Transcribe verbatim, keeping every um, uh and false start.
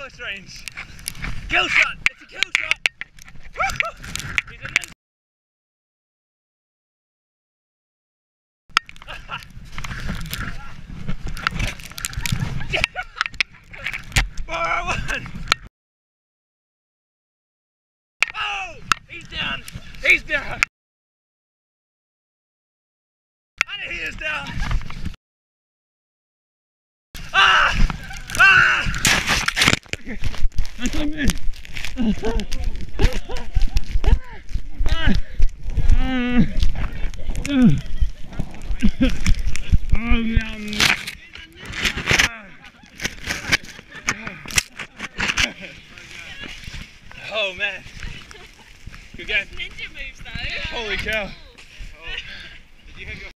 close range. Kill shot! It's a kill shot! He's a ninja. four oh one! Oh! He's down! He's down! And he is down! Ah! Ah! I'm in! Oh man. Good game. Ninja moves though. Holy cow. Oh. Did you have your